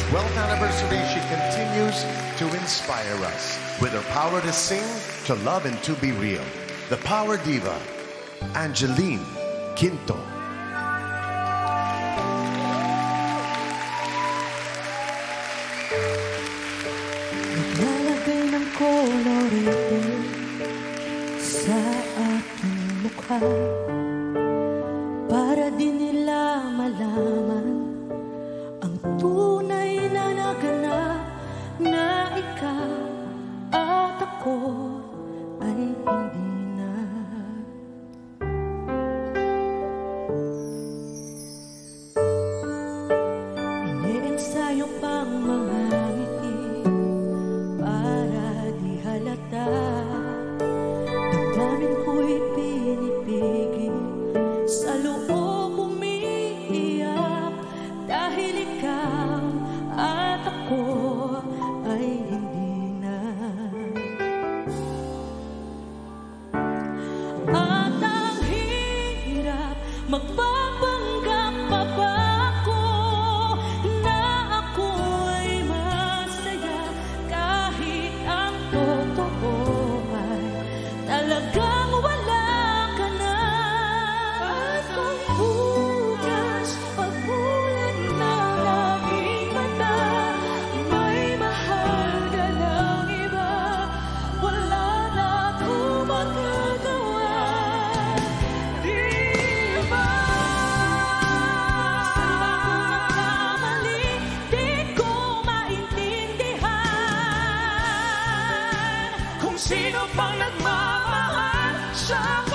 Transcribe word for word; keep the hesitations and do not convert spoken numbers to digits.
twelfth anniversary, she continues to inspire us with her power to sing, to love, and to be real. The Power Diva, Angeline Quinto. Naglalagay ng kolorete sa aking mukha para di nila malaman ang tunay na naganap na ikaw at ako ay hindi na. Ine-ensayo pang mga ngiti para di halata. Damdamin ko'y pinipigil, sa loob umiiyak dahil ikaw at ako ay hindi na. At ang hirap, magpapanggap pa ba ako na ako ay masaya kahit ang totoo ay talagang wala ka na. At kung bukas pag-ulan ng aking mata, may mahal ka ng iba, wala na akong magagawa, di ba? Nagkamali, di ko maintindihan kung sino pang nagmamahal sa